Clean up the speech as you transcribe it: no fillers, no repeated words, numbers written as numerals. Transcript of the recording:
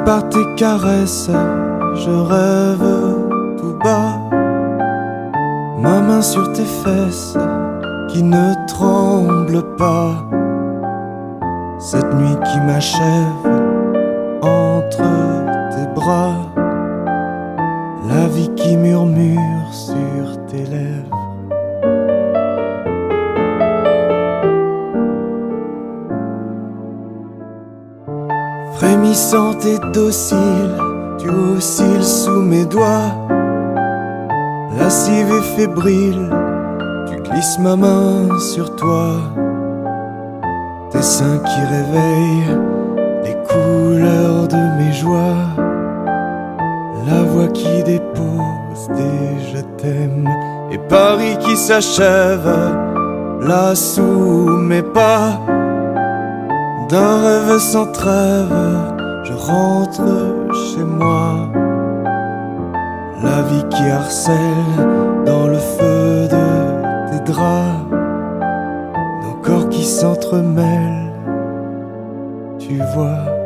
par tes caresses, je rêve tout bas. Ma main sur tes fesses qui ne tremble pas. Cette nuit qui m'achève entre tes bras. La vie qui murmure sur tes lèvres. Frémissante et docile, tu oscilles sous mes doigts. Lascive et fébrile, tu glisses ma main sur toi. Tes seins qui réveillent les couleurs de mes joies. La voix qui dépose des je t'aime. Et Paris qui s'achève là sous mes pas. D'un rêve sans trêve, je rentre chez moi. La vie qui harcèle dans le feu de tes draps. Nos corps qui s'entremêlent, tu vois.